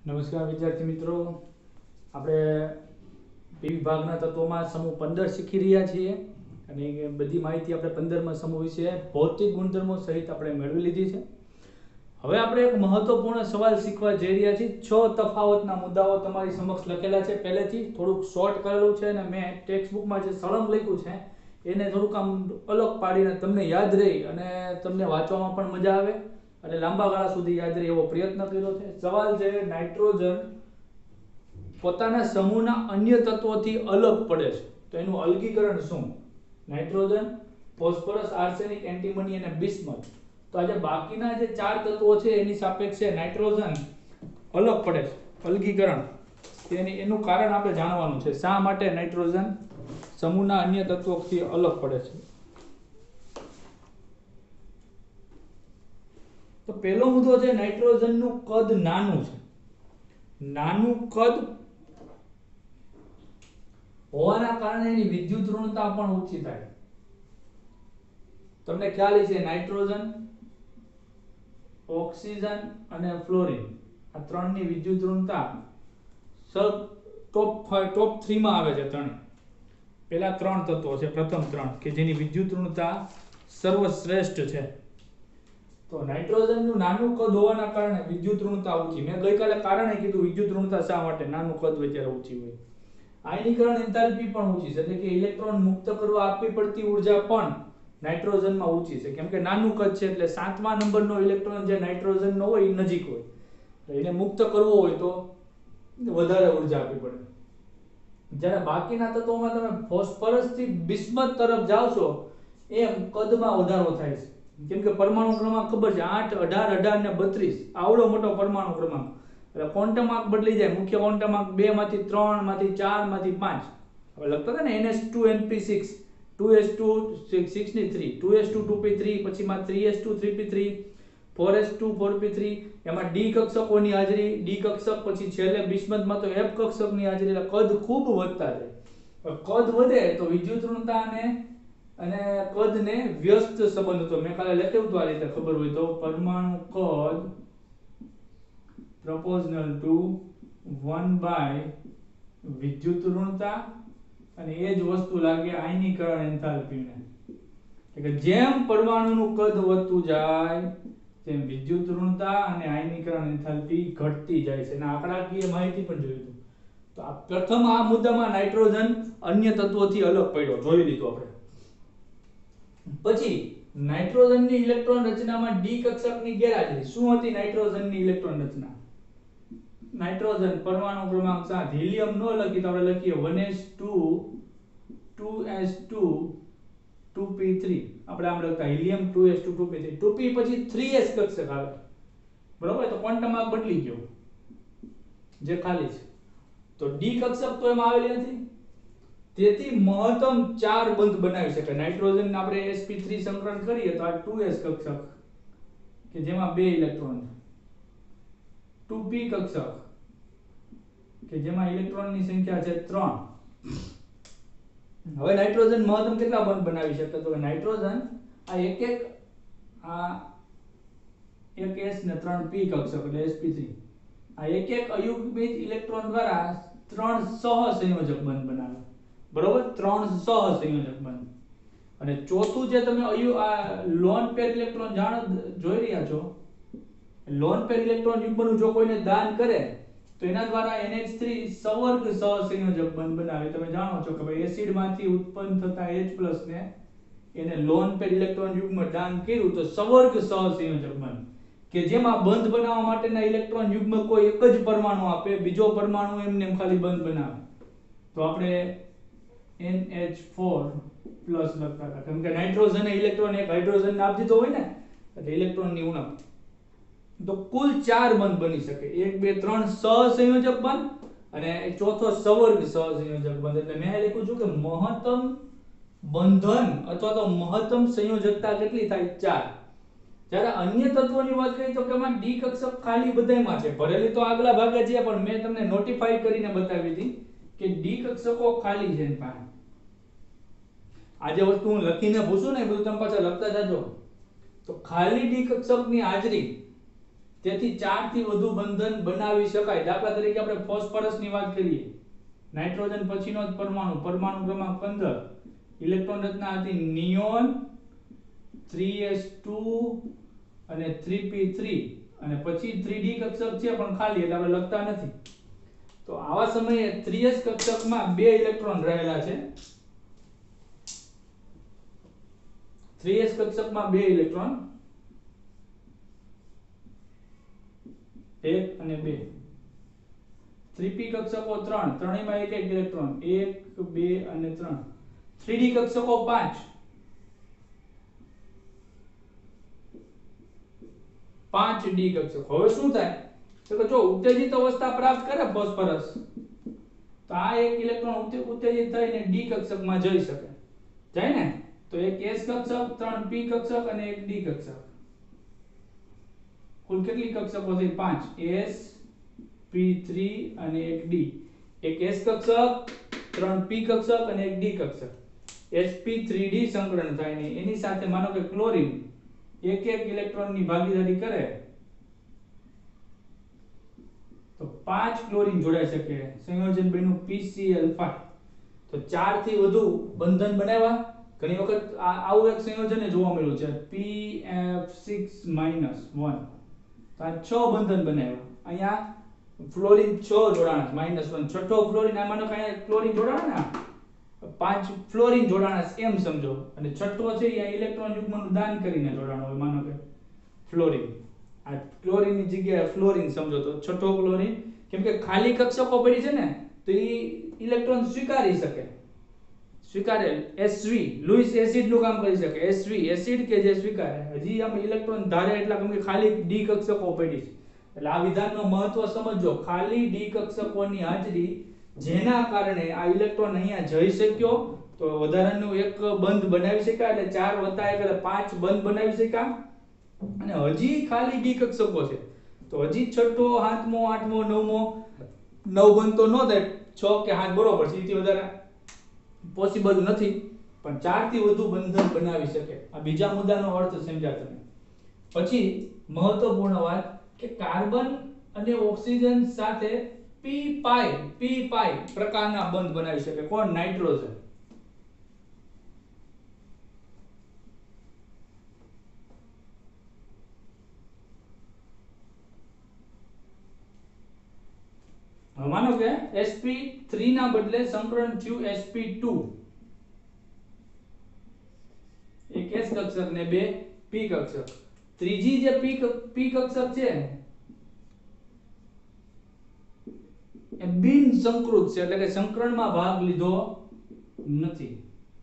નમસ્કાર વિદ્યાર્થી મિત્રો, આપણે વિભાગના તત્વોમાં સમૂહ 15 શીખી રહ્યા છીએ અને બધી માહિતી આપણે 15માં સમૂહ વિશે ભૌતિક ગુણધર્મો સહિત આપણે મેળવી લીધી છે. હવે આપણે એક મહત્વપૂર્ણ સવાલ શીખવા જઈ રહ્યા છીએ. 6 તફાવતના મુદ્દાઓ તમારી સમક્ષ લખેલા છે, પહેલેથી થોડુંક શોર્ટ કરેલું છે અને મેં ટેક્સ્ટ બુકમાં જે સળંગ લખ્યું છે એને થોડુંક આમ અલગ પાડીને તમને યાદ રહે અને તમને વાંચવામાં પણ મજા આવે અને લાંબા ગાળા સુધી યાદ રહે એવો પ્રયત્ન કર્યો છે. સવાલ છે, નાઇટ્રોજન પોતાના સમૂહના અન્ય તત્વોથી અલગ પડે છે તો એનું અલગીકરણ શું? નાઇટ્રોજન, ફોસ્ફરસ, આર્સેનિક, એન્ટીમની અને બિસ્મથ. તો આજે બાકીના જે 4 તત્વો છે એની સાપેક્ષે નાઇટ્રોજન અલગ પડે છે, અલગીકરણ. એનું કારણ આપણે જાણવાનું છે, શા માટે નાઇટ્રોજન સમૂહના અન્ય તત્વોથી અલગ પડે છે. તો પહેલો મુદ્દો છે, નાઇટ્રોજનનું કદ નાનું છે. નાનું કદ હોવાના કારણે એની વિદ્યુત ઋણતા પણ ઓછી થાય. તમને ખ્યાલ છે, નાઇટ્રોજન, ઓક્સિજન અને ફ્લોરિન આ ત્રણની વિદ્યુત ઋણતા ટોપ 3 માં આવે છે. પેલા 3 તત્વો છે, પ્રથમ 3 કે જેની વિદ્યુત ઋણતા સર્વશ્રેષ્ઠ છે. તો નાઇટ્રોજનનું નાનું કદ હોવાના કારણે વિદ્યુત ઋણતા ઓછી. મેં ગઈકાલે કારણે કીધું વિદ્યુત ઋણતા શા માટે નાનું કદ હોય ત્યારે ઓછી હોય. આયનીકરણ એન્થાલ્પી પણ ઓછી છે, એટલે કે ઇલેક્ટ્રોન મુક્ત કરવા આપવી પડતી ઊર્જા પણ નાઇટ્રોજનમાં ઓછી છે, કેમ કે નાનું કદ છે. એટલે 7મા નંબરનો ઇલેક્ટ્રોન જે નાઇટ્રોજનનો હોય એ નજીક હોય, તો એને મુક્ત કરવો હોય તો વધારે ઊર્જા આપવી પડે. જ્યારે બાકીના તત્વોમાં તમે ફોસ્ફરસ થી બિસ્મથ તરફ જાવ છો એમ કદમાં વધારો થાય છે, કેમ કે પરમાણુ ક્રમાંક ખબર છે 8, 18, 18 ને 32 આવડો મોટો પરમાણુ ક્રમાંક. એટલે ક્વોન્ટમ આંક બદલી જાય. મુખ્ય ક્વોન્ટમ આંક 2 માંથી 3 માંથી 4 માંથી 5. હવે લખતા હતા ને ns2np6 2s2 6 ની 3 2s2 2p3 પછી માં 3s2 3p3 4s2 4p3. એમાં d કક્ષકોની હાજરી, d કક્ષક પછી છેલ્લે બિસ્મથમાં તો f કક્ષકની હાજરી. એટલે કદ ખૂબ વધતા જાય. કદ વધે તો વિદ્યુત ઋણતા અને કદને વ્યસ્ત સંબંધ હતો. મેં કાલે લખ્યું હતું આ રીતે, ખબર હોય તો, પરમાણુ કદ proportional to 1 by વિદ્યુત ઋણતા, અને એ જ વસ્તુ લાગે આયનીકરણ એન્થાલ્પીને. એટલે જેમ પરમાણુનું કદ વધતું જાય તેમ વિદ્યુત ઋણતા અને આયનીકરણ એન્થાલ્પી ઘટતી જાય છે. અને આંકડાકીય માહિતી પણ જોઈ લીધું. તો આ પ્રથમ આ મુદ્દામાં નાઇટ્રોજન અન્ય તત્વોથી અલગ પડ્યો, જોઈ લીધું આપણે. પછી નાઇટ્રોજનની ઇલેક્ટ્રોન રચનામાં ડી કક્ષકની ગેરહાજરી. શું હતી નાઇટ્રોજનની ઇલેક્ટ્રોન રચના? નાઇટ્રોજન પરમાણુ ક્રમાંક 7, હિલિયમ નો લખી તો આપણે લખીએ 1s2 2s2 2p3. આપણે આમ લખતા હિલિયમ 2s2 2p3. 2p પછી 3s કક્ષક આવે, બરોબર? તો ક્વોન્ટમ આંક બદલી ગયો, જે ખાલી છે. તો ડી કક્ષક તો એમાં આવેલી નથી, તેથી મહત્તમ 4 બંધ બનાવી શકાય. નાઇટ્રોજન આપણે sp3 સંકરણ કરીએ તો આ 2s કક્ષક કે જેમાં 2 ઇલેક્ટ્રોન છે, 2p કક્ષક કે જેમાં ઇલેક્ટ્રોનની સંખ્યા છે 3. હવે નાઇટ્રોજન મહત્તમ કેટલા બંધ બનાવી શકે? તો નાઇટ્રોજન આ એક s ને 3 p કક્ષક એટલે sp3, આ એક અયુગ્મિત ઇલેક્ટ્રોન દ્વારા 3 સહસંયોજક બંધ બનાવે, બરોબર? 3 સહસંયોજક બંધ. અને ચોથું જે તમે આ લોન પેર ઇલેક્ટ્રોન જોઈ રહ્યા છો, લોન પેર ઇલેક્ટ્રોન યુગ્મનું જો કોઈને દાન કરે તો એના દ્વારા NH3 સવર્ગ સહસંયોજક બંધ બનાવે. તમે જાણો છો કે ભાઈ એસિડમાંથી ઉત્પન્ન થતા H+ ને એને લોન પેર ઇલેક્ટ્રોન યુગ્મ દાન કર્યું તો સવર્ગ સહસંયોજક બંધ, કે જેમાં બંધ બનાવવા માટેના ઇલેક્ટ્રોન યુગ્મ કોઈ એક જ પરમાણુ આપે, બીજો પરમાણુ એમને એમ ખાલી બંધ બનાવે. તો આપણે NH4+ લખતા હતા, કેમ કે નાઇટ્રોજન એ ઇલેક્ટ્રોન એક હાઇડ્રોજન ને આપી દીધો હોય ને, એટલે ઇલેક્ટ્રોનની ઉણપ. તો કુલ 4 બંધ બની શકે, 1 2 3 સહસંયોજક બંધ અને ચોથો સવર્ગ સહસંયોજક બંધ. એટલે મેં લખ્યું છું કે મહત્તમ બંધન અથવા તો મહત્તમ સંયોજકતા કેટલી થાય? 4. જ્યારે અન્ય તત્વોની વાત કરીએ તો કે એમાં ડી કક્ષક ખાલી બધાયમાં છે, ભરેલી તો આગલા ભાગે છે, પણ મેં તમને નોટિફાઈ કરીને બતાવી હતી કે ડી કક્ષકો ખાલી છે એની પાસે. આ જે વસ્તુ હું લખીને પૂછું ને એ બધું તમે પાછા લખતા જાજો. તો ખાલી ડી કક્ષકની હાજરી તેથી 4 થી વધુ બંધન બનાવી શકાય. દાખલા તરીકે આપણે ફોસ્ફરસની વાત કરીએ. નાઇટ્રોજન પછીનો જ પરમાણુ ક્રમાંક 15, ઇલેક્ટ્રોન રચના હતી નિયોન 3s2 અને 3p3 અને પછી 3d કક્ષક છે પણ ખાલી, એટલે આપણે લખતા નથી. તો આવા સમયે 3s કક્ષકમાં 2 ઇલેક્ટ્રોન રહેલા છે. 3s કક્ષકમાં 2 ઇલેક્ટ્રોન, 1 અને 2. 3p કક્ષકો 3, ત્રણેયમાં એક એક ઇલેક્ટ્રોન, 1 2 અને 3. 3d કક્ષકો 5, 5d કક્ષકો. હવે શું થાય તો કે જો ઉત્તેજિત અવસ્થા પ્રાપ્ત કરે ફોસ્ફરસ, તો આ એક ઇલેક્ટ્રોન ઉત્તેજિત થઈને d કક્ષકમાં જઈ શકે. જાય ને? તો એક s કક્ષક, 3 p કક્ષક અને એક d કક્ષક. કુલ કેટલી કક્ષકો છે? 5. s p3 અને એક d. એક s કક્ષક, 3 p કક્ષક અને એક d કક્ષક. sp3d સંકરણ થાય ને એની સાથે માનો કે ક્લોરીન એક એક ઇલેક્ટ્રોનની ભાગીદારી કરે તો 5 ક્લોરીન જોડાઈ શકે. સંયોજન બન્યું PCl5. તો 4 થી વધુ બંધન બનાવ્યા. ઘણી વખત આવું એક સંયોજન જોવા મળ્યું છે PF6-1. તો આ 6 બંધન બનાવ્યા. અહીંયા ફ્લોરીન 6 જોડાણ -1, છઠ્ઠો ફ્લોરીન, આ માનો કે અહીંયા ક્લોરીન જોડાણ ને 5 ફ્લોરીન જોડાણ એમ સમજો, અને છઠ્ઠો છે એ ઇલેક્ટ્રોન યુગ્મનું દાન કરીને જોડાણ હોય, માનો કે ફ્લોરીન. આ ક્લોરીન ની જગ્યાએ ફ્લોરીન સમજો તો છઠ્ઠો ક્લોરીન, કેમ કે ખાલી કક્ષકો પડી છે ને તો એ ઇલેક્ટ્રોન સ્વીકારી શકે. સ્વીકારે SV લુઈસ એસિડ નું કામ કરી શકે. SV એસિડ કે જે સ્વીકારે. હજી આમ ઇલેક્ટ્રોન ધારે એટલા, કેમ કે ખાલી d કક્ષકો પડી છે. એટલે આ વિધાનનો મહત્વ સમજો. ખાલી d કક્ષકોની હાજરી જેના કારણે આ ઇલેક્ટ્રોન અહીંયા જઈ શક્યો, તો વધારાનું એક બંધ બનાવી શકાય, એટલે 4 + 1 એટલે 5 બંધ બનાવી શકાય. અને હજી ખાલી d કક્ષકો છે તો હજી છઠ્ઠો, સાતમો, આઠમો, નવમો, 9 બંધ તો ન થાય, 6 કે 7 બરોબર છે. એથી વધારે પોસિબલ નથી, પણ 4 થી વધુ બંધન બનાવી શકે. આ બીજા મુદ્દાનો અર્થ સમજ્યા તમે. પછી મહત્વપૂર્ણ વાત કે કાર્બન અને ઓક્સિજન સાથે p પ્રકારના બંધ બનાવી શકે. કોણ? નાઇટ્રોજન. માનો કે sp3 ના બદલે સંકરણ થયું sp2. એક s કક્ષક ને 2 p કક્ષક. ત્રીજી જે p કક્ષક છે એ બિન સંકૃત છે, એટલે કે સંકરણમાં ભાગ લીધો નથી.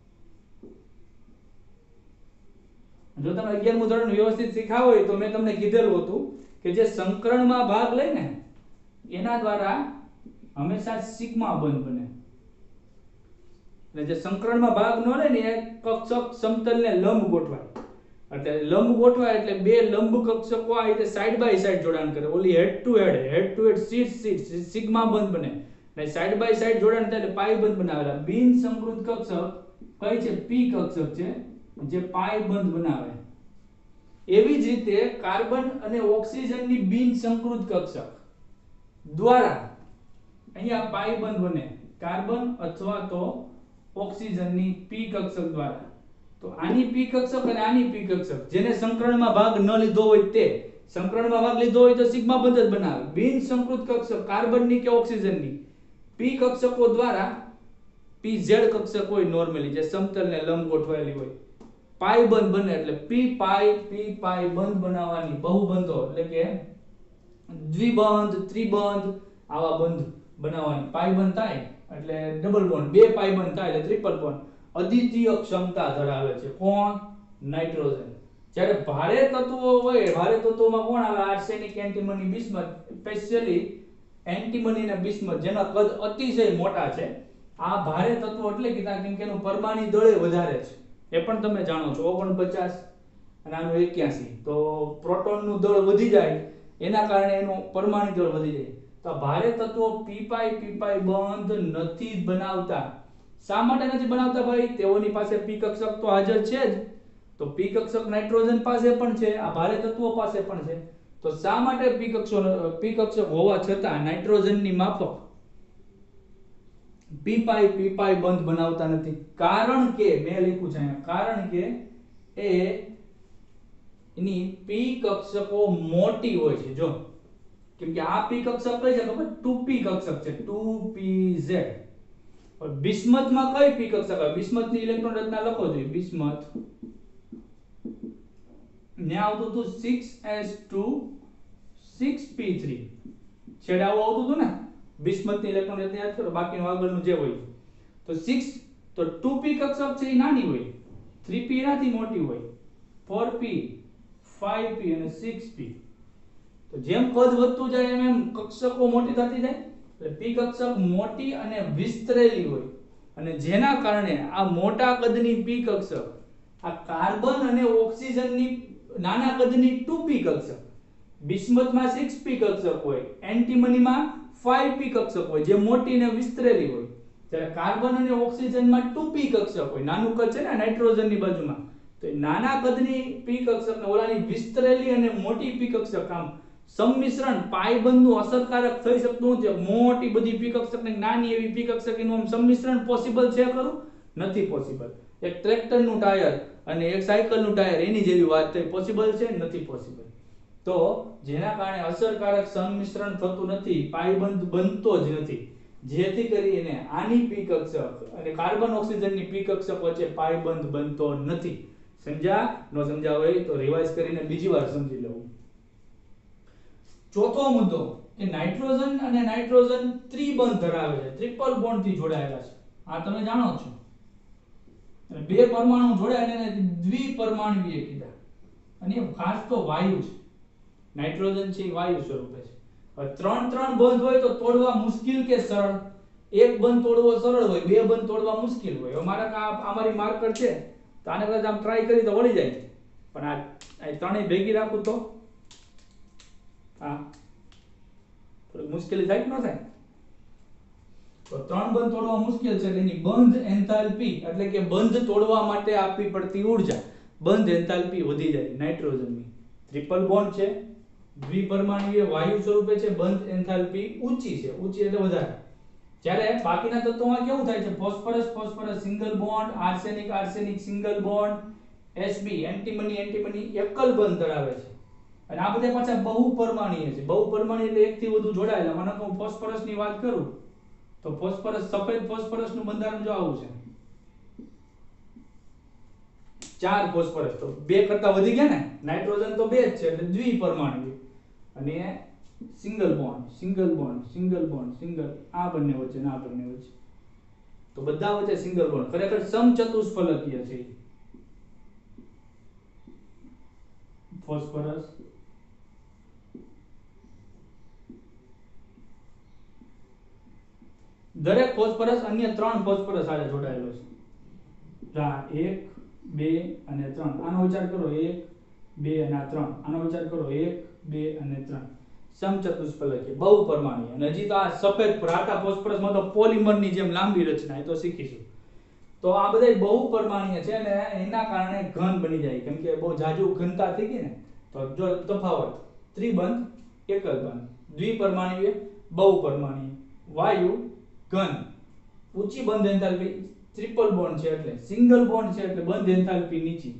જો તમે 11મું ધોરણ વ્યવસ્થિત શીખ્યા હોય તો મેં તમને કીધેલું હતું કે જે સંકરણમાં ભાગ લે ને એના દ્વારા હંમેશા સિગ્મા બંધ બને. એટલે જે સંકરણમાં ભાગ ન લે ને એ કક્ષક સમતલને લંબ ગોઠવાય. એટલે લંબ ગોઠવાય એટલે 2 લંબ કક્ષકો આ રીતે સાઈડ બાય સાઈડ જોડાણ કરે. ઓલી હેડ ટુ હેડ સીટ સિગ્મા બંધ બને. અને સાઈડ બાય સાઈડ જોડાણ થાય એટલે પાઈ બંધ બનાવેલા. બિન સંકૃત કક્ષક કઈ છે? p કક્ષક છે જે પાઈ બંધ બનાવે. એવી જ રીતે કાર્બન અને ઓક્સિજનની બિન સંકૃત કક્ષક દ્વારા અહીંયા પાઈ બંધ બને. કાર્બન અથવા તો ઓક્સિજનની p કક્ષક દ્વારા. તો આની p કક્ષક અને આની p કક્ષક, જેને સંકરણમાં ભાગ ન લીધો હોય તે, સંકરણમાં ભાગ લીધો હોય તો સિગ્મા બંધ જ બનાવે. બિન સંકૃત કક્ષક કાર્બનની કે ઓક્સિજનની p કક્ષકો દ્વારા pz કક્ષક હોય નોર્મલી, જે સમતલને લંબ ગોઠવાયેલી હોય, પાઈ બંધ બને. એટલે p પાઈ બંધ બનાવવાની બહુબંધો, એટલે કે દ્વિબંધ, ત્રિબંધ, આવા બંધ બનાવવાની. પાઈ બંધ થાય એટલે ડબલ બોન્ડ, 2 પાઈ બંધ થાય એટલે ટ્રિપલ બોન્ડ. અદ્વિતીય ક્ષમતા ધરાવે છે. કોણ? નાઇટ્રોજન. જ્યારે ભારે તત્વો હોય, ભારે તત્વોમાં કોણ આવે? Arsenic, antimony, bismuth. Specially antimony અને બિસ્મથ જેના કદ અતિશય મોટા છે. આ ભારે તત્વો એટલે કીધા કેમ કે એનું પરમાણુ દળ વધારે છે. એ પણ તમે જાણો છો, 49 અને આનું 81. તો પ્રોટોનનું દળ વધી જાય એના કારણે એનું પરમાણુ દળ વધી જાય. તો ભારે તત્વો p બંધ નથી બનાવતા. શા માટે નથી બનાવતા ભાઈ? તેઓની પાસે p કક્ષક તો હાજર છે જ. તો p કક્ષક નાઇટ્રોજન પાસે પણ છે, આ ભારે તત્વો પાસે પણ છે. તો શા માટે p કક્ષક હોવા છતાં નાઇટ્રોજનની માફક p પાઈ બંધ બનાવતા નથી? કારણ કે મેં લખ્યું છે અહીંયા, કારણ કે એની p કક્ષકો મોટી હોય છે. જો કેમ કે આ p કક્ષક કઈ છે ખબર? 2p કક્ષક છે, 2pz. બિસ્મથમાં કઈ p કક્ષક આવે? બિસ્મથની ઇલેક્ટ્રોન રચના લખો જોઈએ. બિસ્મથ ને આવતું હતું 6s2 6p3 છેડે આવું આવતું હતું ને. બિસ્મથની ઇલેક્ટ્રોન રચના યાદ કરો, બાકીનું આગળનું જે હોય. તો 6 તો 2p કક્ષક છે એ નાની હોય, 3p એનાથી મોટી હોય, 4p 5p અને 6p. તો જેમ કદ વધતું જાય એમ કક્ષકો મોટી થતી જાય. એટલે p કક્ષક મોટી અને વિસ્તરેલી હોય, અને જેના કારણે આ મોટા કદની p કક્ષક આ કાર્બન અને ઓક્સિજનની નાના કદની 2p કક્ષક, બિસ્મથમાં 6p કક્ષક હોય, એન્ટીમનીમાં 5p કક્ષક હોય જે મોટી અને વિસ્તરેલી હોય. જ્યારે કાર્બન અને ઓક્સિજનમાં 2p કક્ષક હોય, નાનું કદ છે ને નાઇટ્રોજનની બાજુમાં, તો નાના કદની p કક્ષક ને ઓલાની વિસ્તરેલી અને મોટી p કક્ષક આમ સંમિશ્રણ પાયબંધનું અસરકારક થઈ શકતું નથી. મોટી બધી p કક્ષક ને નાની એવી p કક્ષક એનું આમ સંમિશ્રણ પોસિબલ છે ખરું? નથી પોસિબલ. એક ટ્રેક્ટરનું ટાયર અને એક સાયકલનું ટાયર એની જેવી વાત થઈ, પોસિબલ છે? નથી પોસિબલ. તો જેના કારણે અસરકારક સંમિશ્રણ થતું નથી, પાયબંધ બનતો જ નથી, જેથી કરીને આની p કક્ષક અને કાર્બન ઓક્સિજનની p કક્ષક વચ્ચે પાયબંધ બનતો નથી. સમજ્યા? નો સમજાવ હોય તો રિવાઇઝ કરીને બીજી વાર સમજી લઉં. ચોથો મુદ્દો કે નાઇટ્રોજન અને નાઇટ્રોજન ત્રિબંધ ધરાવે છે, ટ્રિપલ બોન્ડ થી જોડાયેલા છે. આ તમે જાણો છો. અને બે પરમાણુ જોડાઈને એને દ્વિપરમાણુવીય કીધા. અને એ ખાસ તો વાયુ છે. નાઇટ્રોજન છે એ વાયુ સ્વરૂપે છે. હવે ત્રણ બંધ હોય તો તોડવા મુશ્કેલ કે સરળ? એક બંધ તોડવો સરળ હોય, બે બંધ તોડવા મુશ્કેલ હોય. અમારા અમારી માર્કર છે તો આને કદાચ આમ ટ્રાય કરી તો વળી જાય, પણ આ ત્રણેય ભેગી રાખું તો થોડી મુશ્કેલી થાય કે ન થાય? તો ત્રણ બંધ તોડવા મુશ્કેલ છે એટલે એની બંધ એન્થાલ્પી એટલે કે બંધ તોડવા માટે આપવી પડતી ઊર્જા, બંધ એન્થાલ્પી વધી જાય નાઇટ્રોજનની. ટ્રિપલ બોન્ડ છે, દ્વિપરમાણુવીય વાયુ સ્વરૂપે છે, બંધ એન્થાલ્પી ઊંચી છે, ઊંચી એટલે વધારે. જ્યારે બાકીના તત્વોમાં કેવું થાય છે? Phosphorus single bond, arsenic single bond, Sb antimony એકલ બંધ ધરાવે છે. અને આ બધા પાછા બહુપરમાણીય છે. બહુપરમાણીય એટલે એકથી વધુ જોડાયેલા. મને કહું ફોસ્ફરસની વાત કરું તો ફોસ્ફરસ, સફેદ ફોસ્ફરસનું બંધારણ જો આવું છે, 4 ફોસ્ફરસ, તો 2 કરતા વધી ગયા ને. નાઇટ્રોજન તો 2 જ છે એટલે દ્વિપરમાણુય. અને સિંગલ બોન્ડ આ બંને વચ્ચે ના બંને વચ્ચે, તો બધા વચ્ચે સિંગલ બોન્ડ. ખરેખર સમચતુષ્ફલકીય છે. ફોસ્ફરસ, દરેક ફોસ્ફરસ અન્ય 3 ફોસ્ફરસ સાથે જોડાયેલો છે. 1 2 અને 3. આનો વિચાર કરો, 1 2 અને 3. આનો વિચાર કરો, 1 2 અને 3. સમચતુષ્ફલકીય બહુપરમાણીય. અને હજી તો આ સફેદ રાતા ફોસ્ફરસમાં તો પોલિમરની જેમ લાંબી રચના, એ તો શીખીશું. તો આ બધા બહુપરમાણીય છે અને એના કારણે ઘન બની જાય. કેમ કે બહુ જાજુ ઘનતા થઈ ગઈ ને, તો જો તફાવત ત્રિબંધ, એકલ બંધ, દ્વિપરમાણુય, બહુપરમાણીય, વાયુ, ઘન, ઊંચી બંધ એન્થાલ્પી, ટ્રિપલ બોન્ડ છે એટલે, સિંગલ બોન્ડ છે એટલે બંધ એન્થાલ્પી નીચી.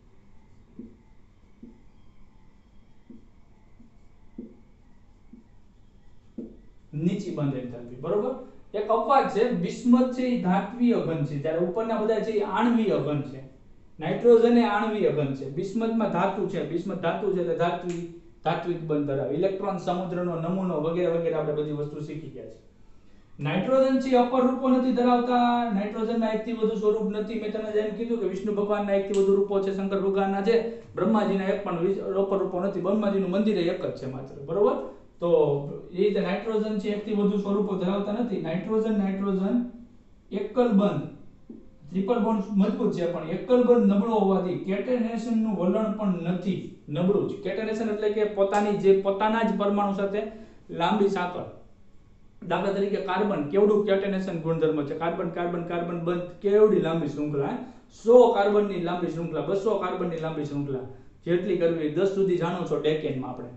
નીચી બંધ એન્થાલ્પી, બરોબર? એક અપવાદ છે, બિસ્મથ છે એ ધાત્વીય ઘન છે, જ્યારે ઉપરના બધા છે એ આણ્વીય ઘન છે. નાઇટ્રોજન એ આણ્વીય ઘન છે, બિસ્મથમાં ધાતુ છે, બિસ્મથ ધાતુ છે એટલે ધાત્વિક બંધ ધરાવે. ઇલેક્ટ્રોન સમુદ્રનો નમૂનો વગેરે વગેરે આપણે બધી વસ્તુ શીખી ગયા છે. નાઇટ્રોજન છે અપર રૂપો નથી ધરાવતા. નાઇટ્રોજનના એકથી વધુ સ્વરૂપ નથી. મેં તમને જેમ કીધું કે વિષ્ણુ ભગવાનના એકથી વધુ રૂપો છે, શંકર ભગવાનના છે, બ્રહ્માજીના એક પણ અપર રૂપો નથી. બ્રહ્માજીનું મંદિર એક જ છે માત્ર, બરોબર? તો એ રીતે નાઇટ્રોજન છે એકથી વધુ સ્વરૂપો ધરાવતા નથી. નાઇટ્રોજન એકલ બંધ, ટ્રિપલ બોન્ડ મજબૂત છે પણ એકલ બંધ નબળો હોવાથી કેટેનેશનનું વલણ પણ નથી, નબળું છે. કેટેનેશન એટલે કે પોતાના જ પરમાણુ સાથે લાંબી સાંકળ. દાખલા તરીકે કાર્બન, કેવડું કેટેનેશન ગુણધર્મ છે? કાર્બન બંધ, કેવડી લાંબી શૃંખલા, 100 કાર્બનની લાંબી શૃંખલા, 200 કાર્બનની લાંબી શૃંખલા જેટલી કરવી 10 સુધી જાણો છો ડેકેનમાં આપણે.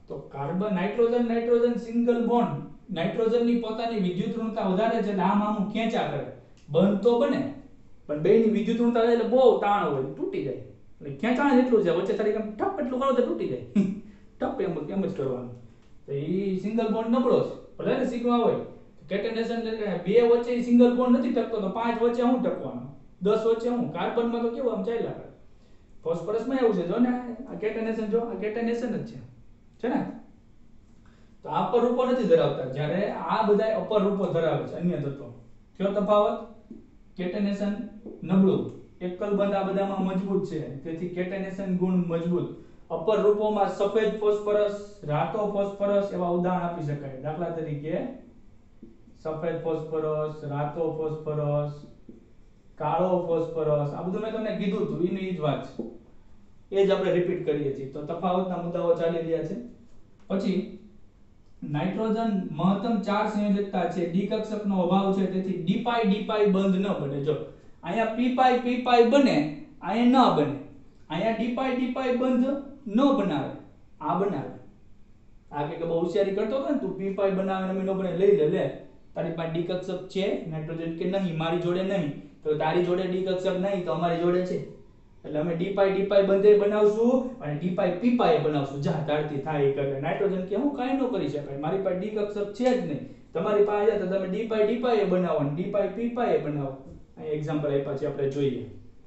તો કાર્બન નાઇટ્રોજન સિંગલ બોન્ડ, નાઇટ્રોજનની પોતાની વિદ્યુત ઋણતા વધારે છે એટલે આમ આમ ખેંચા કરે, બંધ તો બને પણ બેયની વિદ્યુત ઋણતા એટલે બહુ તાણ હોય તૂટી જાય, એટલે ખેંચાણ જેટલું છે વચ્ચે તારી આમ ઠપ એટલું કરો તો તૂટી જાય ઠપ એમ જ કરવાનું. તો ઈ સિંગલ બોન્ડ નબળો છે, ભલે ને સિગ્મા હોય કેટેનેશન એટલે બે વચ્ચે સિંગલ બોન્ડ નથી ટકતો તો પાંચ વચ્ચે હું ટકવાનો, 10 વચ્ચે હું, કાર્બનમાં તો કેવું આમ ચાલ્યા કરે. ફોસ્ફરસમાં એવું છે જો ને આ કેટેનેશન, જો આ કેટેનેશન જ છે ને, તો આ અપર રૂપો નથી ધરાવતા, જ્યારે આ બધાય અપર રૂપો ધરાવે છે અન્ય તત્વો. કયો તફાવત? કેટેનેશન નબળું, એકલ બંધ આ બધામાં મજબૂત છે, તેથી કેટેનેશન ગુણ મજબૂત. અપર રૂપોમાં સફેદ ફોસ્ફરસ, રાતો ફોસ્ફરસ એવા ઉદાહરણ આપી શકાય. દાખલા તરીકે સફેદ ફોસ્ફરસ, રાતો ફોસ્ફરસ, કાળો ફોસ્ફરસ, આ બધું મેં તમને કીધું હતું, એની જ વાત છે, એ જ આપણે રિપીટ કરીએ છીએ. તો તફાવતના મુદ્દાઓ ચાલી રહ્યા છે. પછી નાઇટ્રોજન મહત્તમ 4 સંયોજકતા છે, ડી કક્ષકનો અભાવ છે, તેથી ડી પાઈ બંધ ન બને. જો અહીંયા પી પાઈ બને, અહીંયા ન બને. અહીંયા ડી પાઈ બંધ ન બનાવે, આ બનાવે. આ કે બહુ હોશિયારી કરતો હતો ને તું, પી પાઈ બનાવે ને ન બને, લઈ લે તારી પાસે ડી કક્ષક છે નાઇટ્રોજન કે નહીં? મારી જોડે નહીં. તો તારી જોડે ડી કક્ષક નહીં તો અમારી જોડે છે, એટલે અમે ડી પાઈ બંધે બનાવશું અને ડી પી પાઈ બનાવશું. જા તારથી થાય એ કરે. નાઇટ્રોજન કે હું કાઈ ન કરી શકાય, મારી પાસે ડી કક્ષક છે જ નહીં, તમારી પાસે છે તો તમે ડી પાઈ બનાવો અને ડી પી પાઈ બનાવો. અહીં એક્ઝામ્પલ આપ્યા છે, આપણે જોઈએ.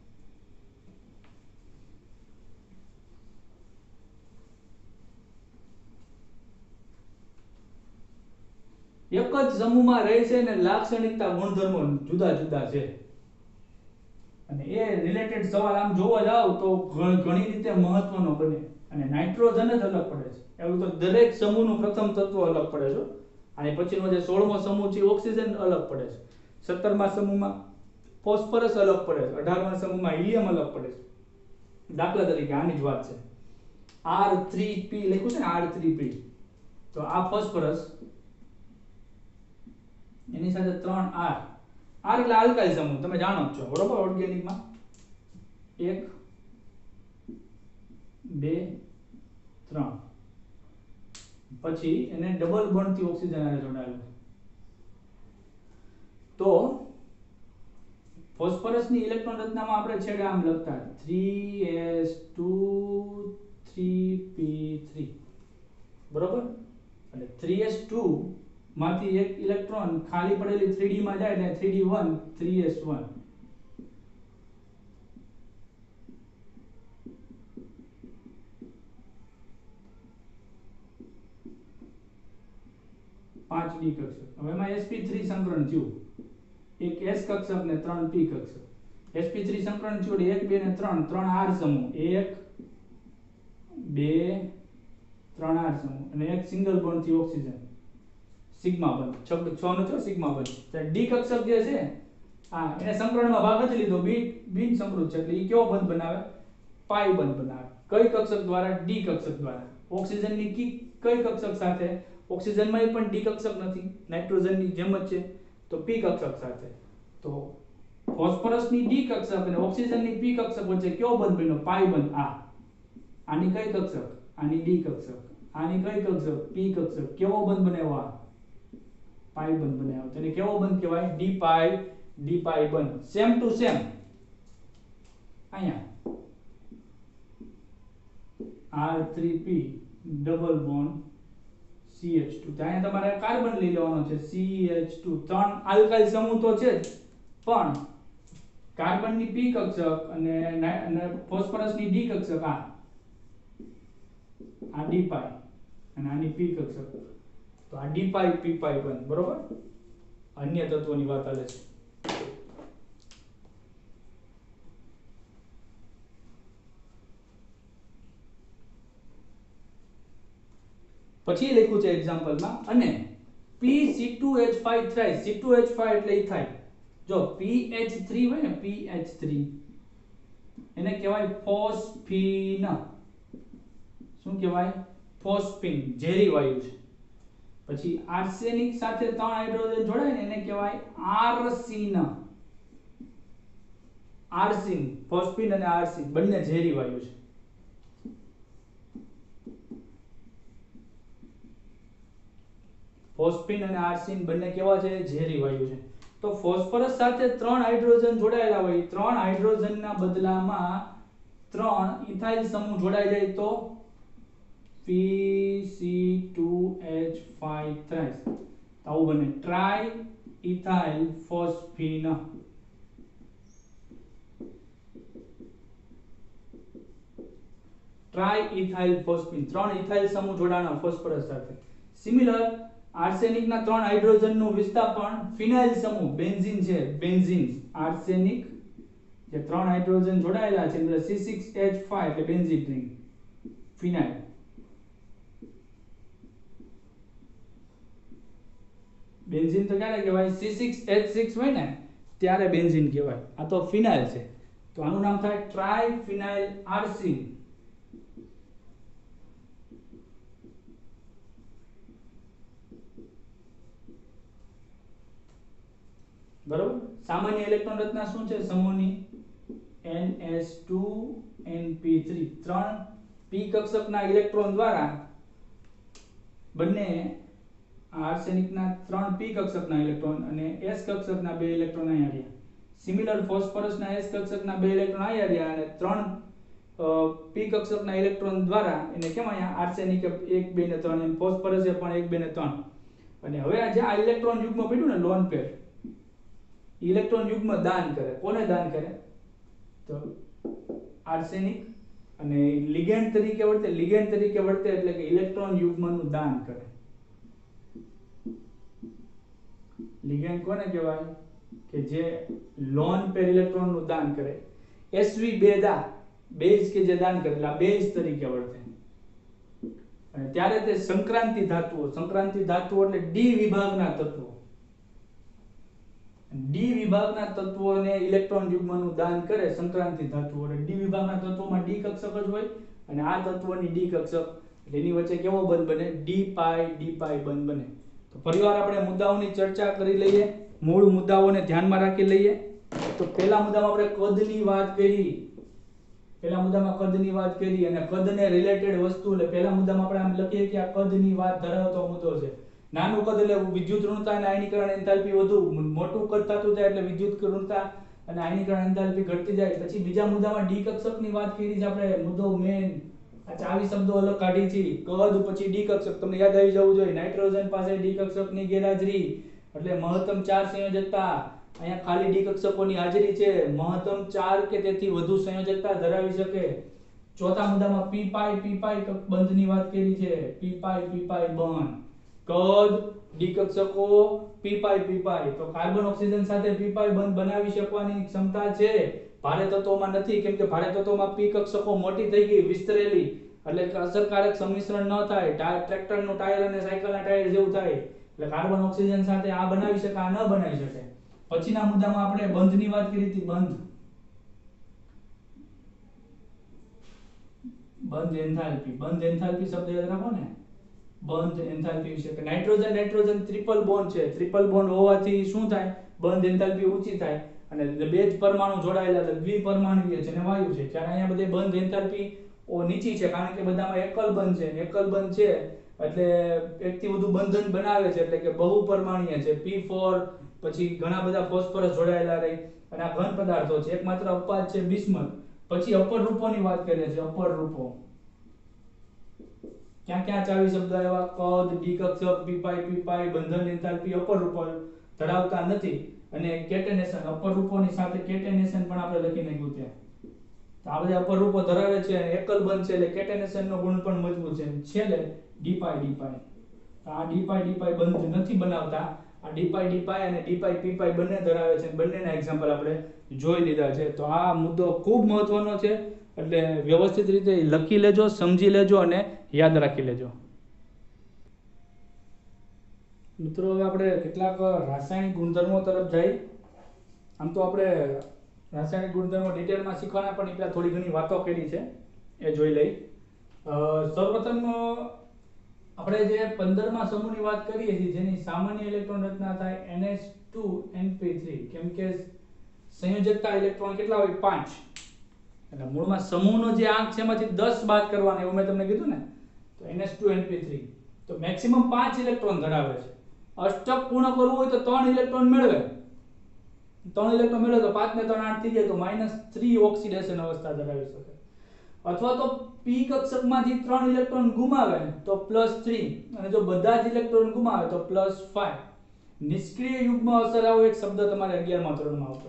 એક જ સમૂહમાં રહે છે અને લાક્ષણિકતા ગુણધર્મો જુદા જુદા છે, અને એ રિલેટેડ સવાલ આમ જોવા જાવ તો ઘણી રીતે મહત્વનો બને. અને નાઇટ્રોજન જ અલગ પડે છે, એવું તો દરેક સમૂહનું પ્રથમ તત્વ અલગ પડે છે, અને પછીનો જે 16મો સમૂહ છે ઓક્સિજન અલગ પડે છે, 17મા સમૂહમાં ફોસ્ફરસ અલગ પડે છે, 18મા સમૂહમાં હિલિયમ અલગ પડે છે. દાખલા તરીકે આની જ વાત છે, R3P લખ્યું છે ને, R3P, તો આ ફોસ્ફરસ, એની સાથે 3 R એટલે આલ્કાઇલ સમૂહ, તમે જાણો જ છો બરોબર, ઓર્ગેનિકમાં 1 2 3, પછી એને ડબલ બોન્ડથી ઓક્સિજન આરે જોડાયેલું. તો ફોસ્ફરસની ઇલેક્ટ્રોન રચનામાં આપણે છેડે આમ લખતા 3s2 3p3 બરોબર, એટલે 3s2 માંથી એક ઇલેક્ટ્રોન ખાલી પડેલી 3d માં જાય એટલે 3d1 3s1. પાંચ ડી કક્ષક. હવે એમાં sp3 સંકરણ થયું, એક s કક્ષક ને 3 p કક્ષક. sp3 સંકરણ થયું એટલે 1 2 ને 3 3 r સમૂહ, 1 2 3 r સમૂહ, અને એક સિંગલ બોન્ડ થી ઓક્સિજન સિગ્મા બંધ, 6 નો સિગ્મા બંધ. તો ડી કક્ષક જે છે હા, એને સંકરણમાં ભાગ નથી લીધો, બિન સંકૃત છે, એટલે ઈ કેવો બંધ બનાવે? પાઈ બંધ બનાવે. કઈ કક્ષક દ્વારા? ડી કક્ષક દ્વારા. ઓક્સિજનની કઈ કક્ષક સાથે? ઓક્સિજનમાં પણ ડી કક્ષક નથી, નાઇટ્રોજનની જેમ જ છે, તો પી કક્ષક સાથે. તો ફોસ્ફરસની ડી કક્ષક અને ઓક્સિજનની પી કક્ષક વચ્ચે કેવો બંધ બન્યો? પાઈ બંધ. આની કઈ કક્ષક? આની ડી કક્ષક. આની કઈ કક્ષક? પી કક્ષક. કેવો બંધ બનાવ્યો? આ પાઈ બંધ બનાવ્યો. તેને કેવો બંધ કહેવાય? ડી પાઈ બંધ. સેમ ટુ સેમ અહીંયા R3P ડબલ બોન્ડ CH2. ત્યાં તમારે કાર્બન લઈ લેવાનો છે, CH2. 3 આલ્કાઇલ સમૂહ તો છે જ, પણ કાર્બનની P કક્ષક અને ફોસ્ફરસની D કક્ષક, આ D પાઈ અને આની P કક્ષક, તો આ D પાઈ P પાઈ બંધ. બરોબર, અન્ય તત્વોની વાત આલે છે. પછી લખ્યું છે એક્ઝામ્પલમાં, અને PC2H5 થાય. C2H5 એટલે ઈ થાય, જો PH3 હોય ને, PH3 એને કહેવાય ફોસ્ફીન. શું કહેવાય? ફોસ્ફીન, ઝેરી વાયુ છે. પછી આર્સેનિક સાથે 3 હાઇડ્રોજન જોડાય ને, એને કહેવાય આર્સીન. આર્સીન, ફોસ્ફીન અને આર્સીન બંને ઝેરી વાયુ છે. ફોસ્ફીન અને આર્સિન બંને કેવા છે? ઝેરી વાયુ છે. તો ફોસ્ફરસ સાથે 3 હાઇડ્રોજન જોડાયેલા હોય, 3 હાઇડ્રોજનના બદલામાં 3 ઇથાઇલ સમૂહ જોડાઈ જાય તો PCH2H5 થ્રાઇસ આવું બને triethyl phosphine. Triethyl phosphine 3 ethyl સમૂહ જોડાણા ફોસ્ફરસ સાથે. સિમિલર આર્સેનિક ના 3 હાઇડ્રોજન નું વિસ્થાપન ફિનાઇલ સમૂહ બેન્ઝીન છે, બેન્ઝીન આર્સેનિક જે 3 હાઇડ્રોજન જોડાયેલા છે એટલે C6H5 એટલે બેન્ઝીન રિંગ ફિનાઇલ. બેન્ઝીન તો ક્યારે કહેવાય? C6H6 હોય ને ત્યારે બેન્ઝીન કહેવાય. આ તો ફિનાઇલ છે તો આનું નામ થાય ટ્રાય ફિનાઇલ આર્સિન. બરોબર. સામાન્ય ઇલેક્ટ્રોન રચના શું છે સમૂહની? NS2Np3 3 p કક્ષકના ઇલેક્ટ્રોન દ્વારા બંને આર્સેનિકના 3 p કક્ષકના ઇલેક્ટ્રોન અને s કક્ષકના 2 ઇલેક્ટ્રોન અહીંયા રહ્યા. સિમિલર ફોસ્ફરસના s કક્ષકના 2 ઇલેક્ટ્રોન અહીંયા રહ્યા અને 3 p કક્ષકના ઇલેક્ટ્રોન દ્વારા એને કેમ અહીંયા આર્સેનિક 1 2 ને 3 એમ ફોસ્ફરસ પણ 1 2 ને 3 અને હવે આ જે આ ઇલેક્ટ્રોન યુગ્મ પડ્યું ને લોન પેર ઇલેક્ટ્રોન યુગ્મ દાન કરે. કોને દાન કરે? તો આર્સેનિક અને લિગેન્ડ તરીકે વર્તે. લિગેન્ડ તરીકે વર્તે એટલે કે ઇલેક્ટ્રોન યુગ્મનું દાન કરે. લિગેન્ડ કોને કહેવાય? કે જે લોન પેર ઇલેક્ટ્રોનનું દાન કરે. Sv2 દા બેઝ કે જે દાન કરે એટલે આ બેઝ તરીકે વર્તે. અને ત્યારે તે સંક્રાંતિ ધાતુઓ એટલે ડી વિભાગના તત્વો ડી વિભાગના તત્વોને ઇલેક્ટ્રોન યુગ્મનું દાન કરે. સંક્રાંતિ ધાતુઓ એટલે ડી વિભાગના તત્વોમાં ડી કક્ષક જ હોય અને આ તત્વોની ડી કક્ષક એટલે એની વચ્ચે કેવો બંધ બને? ડી પાઈ બંધ બને. તો ફરીવાર આપણે મુદ્દાઓની ચર્ચા કરી લઈએ, મૂળ મુદ્દાઓને ધ્યાનમાં રાખી લઈએ. તો પહેલા મુદ્દામાં આપણે કદની વાત કરી. અને કદને રિલેટેડ વસ્તુ એટલે પહેલા મુદ્દામાં આપણે આમ લખીએ કે આ કદની વાત ધરાવતો મુદ્દો છે. નાનું કદ એટલે વિદ્યુત ઋણતા અને આયનીકરણ એન્થાલ્પી વધુ, મોટું કદ થતું જાય એટલે વિદ્યુત ઋણતા અને આયનીકરણ એન્થાલ્પી ઘટતી જાય. પછી બીજા મુદ્દામાં ડી કક્ષકની વાત કરી છે આપણે. મુદ્દો મેન આ ચાવી શબ્દો અલગ કાઢી છે. કદ પછી ડી કક્ષક તમને યાદ આવી જવું જોઈએ. નાઇટ્રોજન પાસે ડી કક્ષકની ગેરહાજરી એટલે મહત્તમ 4 સંયોજકતા. અહીંયા ખાલી ડી કક્ષકોની હાજરી છે. મહત્તમ 4 કે તેથી વધુ સંયોજકતા ધરાવી શકે. ચોથા મુદ્દામાં p પાઈ બંધની વાત કરી છે. p પાઈ બંધ. કદ ડી કક્ષકો p પાઈ તો કાર્બન ઓક્સિજન સાથે p પાઈ બંધ બનાવી શકવાની ક્ષમતા છે. ભારે તત્વોમાં નથી કેમ કે ભારે તત્વોમાં p કક્ષકો મોટી થઈ ગઈ, વિસ્તરેલી એટલે કે અસરકારક સંમિશ્રણ ન થાય. ટ્રેક્ટરનું ટાયર અને સાયકલના ટાયર જેવું થાય. એટલે કાર્બન ઓક્સિજન સાથે આ બનાવી શકે, આ ન બનાવી શકે. પછીના મુદ્દામાં આપણે બંધની વાત કરી હતી. બંધ એન્થાલ્પી શબ્દ યાદ રાખો ને. બંધ એન્થાલ્પી વિશે નાઇટ્રોજન ટ્રિપલ બોન્ડ છે. ટ્રિપલ બોન્ડ હોવાથી શું થાય? બંધ એન્થાલ્પી ઊંચી થાય અને બે જ પરમાણુ જોડાયેલા છે, દ્વિપરમાણુય છે અને વાયુ છે. ત્યારે અહીંયા બધે બંધ એન્થાલ્પી નીચી છે કારણ કે બધામાં એકલ બંધ છે. એકલ બંધ છે એટલે એકથી વધુ બંધન બનાવે છે એટલે કે બહુપરમાણીય છે. P4 પછી ઘણા બધા ફોસ્ફરસ જોડાયેલા રહે અને આ ઘન પદાર્થો છે. એકમાત્ર અપવાદ છે બિસ્મથ. પછી અપર રૂપોની વાત કરીએ છીએ. અપર રૂપો ક્યાં ચાવી શબ્દ આવ્યા? કદ, ડી કક્ષક, p પાઈ બંધન એન્થાલ્પી અપર રૂપો ધરાવતા નથી. અને કેટેનેશન અપર રૂપોની સાથે કેટેનેશન પણ આપણે લખી નાખ્યું છે. તો આ બધા અપર રૂપો ધરાવે છે અને એકલ બંધ છે એટલે કેટેનેશનનો ગુણ પણ મજબૂત છે. છેલ્લે ડી પાઈ આ ડી પાઈ બંધ નથી બનાવતા. આ ડી પાઈ અને ડી પાઈ બંને ધરાવે છે. બંનેના એક્ઝામ્પલ આપણે જોઈ લીધા છે. તો આ મુદ્દો ખૂબ મહત્વનો છે એટલે વ્યવસ્થિત રીતે લખી લેજો, સમજી લેજો અને યાદ રાખી લેજો. મિત્રો હવે આપણે કેટલાક રાસાયણિક ગુણધર્મો તરફ જઈએ. આમ તો આપણે રાસાયણિક ગુણધર્મો ડિટેલમાં શીખવાના પણ એટલા થોડી ઘણી વાતો કરી છે એ જોઈ લઈ. સૌપ્રથમ આપણે જે 15મા સમૂહની વાત કરીએ છીએ જેની સામાન્ય ઇલેક્ટ્રોન રચના થાય NS2Np3 કેમ કે સંયોજકતા ઇલેક્ટ્રોન કેટલા હોય? 5. એટલે મૂળમાં સમૂહનો જે આંક છે એમાંથી 10 બાદ કરવાના એવું મેં તમને કીધું ને. તો NS2Np3 તો મેક્સિમમ 5 ઇલેક્ટ્રોન ધરાવે છે. અષ્ટક પૂર્ણ કરવું હોય તો 3 ઇલેક્ટ્રોન મેળવે, 3 ઇલેક્ટ્રોન મેળવે તો 5 ને 3 8 થઈ જાય, તો -3 ઓક્સિડેશન અવસ્થા ધરાવી શકે. અથવા તો p કક્ષકમાંથી 3 ઇલેક્ટ્રોન ગુમાવે તો +3, અને જો બધા જ ઇલેક્ટ્રોન ગુમાવે તો +5. નિષ્ક્રિય યુગ્મ અસર આવો એક શબ્દ તમારે 11મા ધોરણમાં આવતો.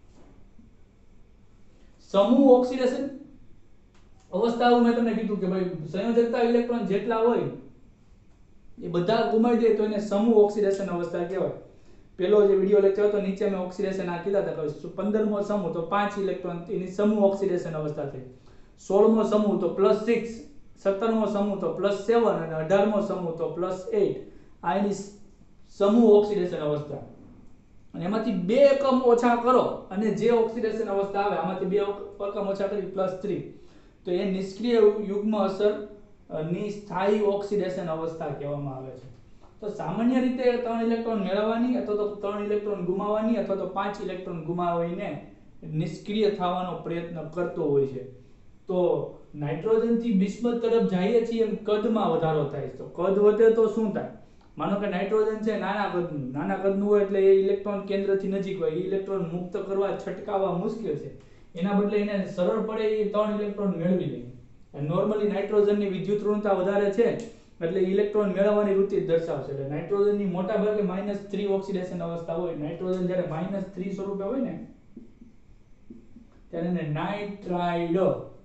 સમૂહ ઓક્સિડેશન અવસ્થાઓ મેં તમને કીધું કે ભાઈ સંયોજકતા ઇલેક્ટ્રોન જેટલા હોય એ બધા ગુમાવી દે તો એને સમૂહ ઓક્સિડેશન અવસ્થા કહેવાય. પેલો જે વિડિયો લેક્ચર હતો નીચે મેં ઓક્સિડેશન આ કીધા હતા કે 15મો સમૂહ તો 5 ઇલેક્ટ્રોન એની સમૂહ ઓક્સિડેશન અવસ્થા થઈ, 16મો સમૂહ તો +6, 17મો સમૂહ તો +7 અને 18મો સમૂહ તો +8. આ એની સમૂહ ઓક્સિડેશન અવસ્થા. અને એમાંથી 2 એકમ ઓછા કરો અને જે ઓક્સિડેશન અવસ્થા આવે આમાંથી 2 એકમ ઓછા કરી +3 તો એ નિષ્ક્રિય યુગ્મ અસર ની સ્થાયી ઓક્સિડેશન અવસ્થા કહેવામાં આવે છે. તો સામાન્ય રીતે 3 ઇલેક્ટ્રોન મેળવવાની અથવા તો 3 ઇલેક્ટ્રોન ગુમાવવાની અથવા તો 5 ઇલેક્ટ્રોન ગુમાવીને નિષ્ક્રિય થવાનો પ્રયત્ન કરતો હોય છે. તો નાઇટ્રોજન થી બિસ્મથ તરફ જઈએ છીએ એમ કદમાં વધારો થાય છે. તો કદ વધે તો શું થાય? માનો કે નાઇટ્રોજન છે નાના કદનું હોય એટલે એ ઇલેક્ટ્રોન કેન્દ્રથી નજીક હોય, એ ઇલેક્ટ્રોન મુક્ત કરવા છટકાવવા મુશ્કેલ છે. એના બદલે એને સરળ પડે એ 3 ઇલેક્ટ્રોન મેળવી લે. નોર્મલી નાઇટ્રોજનની વિદ્યુત ઋણતા વધારે છે એટલે ઇલેક્ટ્રોન મેળવવાની વૃત્તિ દર્શાવશે. એટલે નાઇટ્રોજનની મોટા ભાગે -3 ઓક્સિડેશન અવસ્થા હોય. નાઇટ્રોજન જ્યારે -3 સ્વરૂપે હોય ને ત્યારે એને નાઇટ્રાઇડ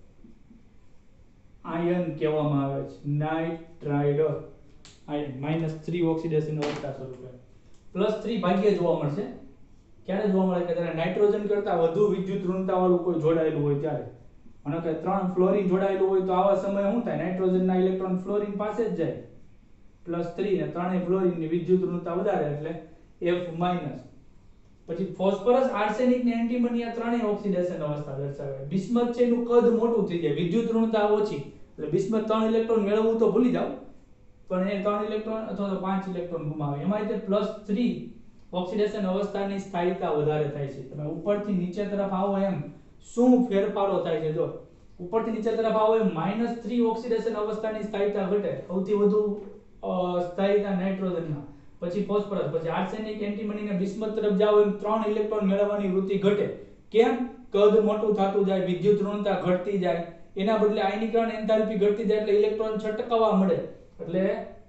આયન કહેવામાં આવે છે. નાઇટ્રાઇડ આયન -3 ઓક્સિડેશન અવસ્થા સ્વરૂપે +3 ભાગ્યે જોવા મળશે. ક્યારે જોવા મળે? કે જ્યારે નાઇટ્રોજન કરતા વધુ વિદ્યુત ઋણતા વાળું કોઈ જોડાયેલું હોય ત્યારે. માનો કે 3 ફ્લોરીન જોડાયેલું હોય તો આવા સમયે શું થાય? નાઇટ્રોજનના ઇલેક્ટ્રોન ફ્લોરીન પાસે જ જાય +3 અને ત્રણેય ફ્લોરીનની વિદ્યુત ઋણતા વધારે એટલે F-. પછી ફોસ્ફરસ, આર્સેનિક ને એન્ટીમની આ ત્રણેય ઓક્સિડેશન અવસ્થા દર્શાવે. બિસ્મથ છે એનું કદ મોટું થઈ જાય, વિદ્યુત ઋણતા ઓછી, એટલે બિસ્મથ 3 ઇલેક્ટ્રોન મેળવવું તો ભૂલી જાવ, પણ એ 3 ઇલેક્ટ્રોન અથવા તો 5 ઇલેક્ટ્રોન ગુમાવે. એમાં તે +3 ઓક્સિડેશન અવસ્થાની સ્થાયીતા વધારે થાય છે. તમે ઉપરથી નીચે તરફ આવો એમ શું ફેરફારો થાય છે? જો ઉપરથી નીચે તરફ આવો એમ -3 ઓક્સિડેશન અવસ્થાની સ્થાયીતા ઘટે. સૌથી વધુ સ્થાયીતા નાઇટ્રોજનમાં, પછી ફોસ્ફરસ, પછી આર્સેનિક, એન્ટીમની ને બિસ્મથ તરફ જાવ એમ 3 ઇલેક્ટ્રોન મેળવવાની વૃત્તિ ઘટે. કેમ? કદ મોટું થતું જાય, વિદ્યુત ઋણતા ઘટતી જાય, એના બદલે આયનીકરણ એન્થાલ્પી ઘટતી જાય એટલે ઇલેક્ટ્રોન છટકાવવા મળે. એટલે